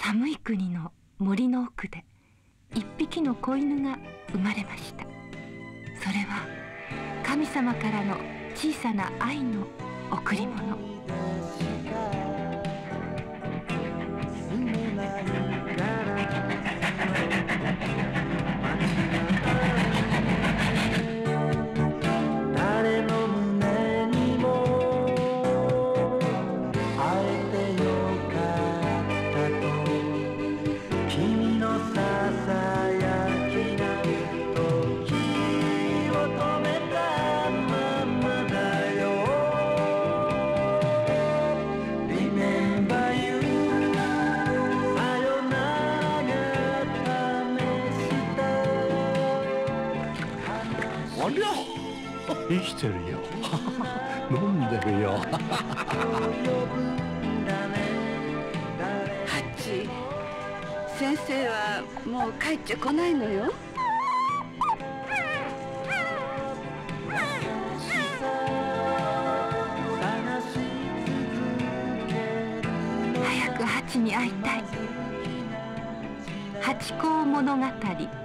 寒い国の森の奥で一匹の子犬が生まれました。それは神様からの小さな愛の贈り物。 ありゃ、生きてるよ。飲んでるよ。 ハッチ、先生はもう帰っちゃ来ないのよ。 早くハチに会いたい。ハチ公物語。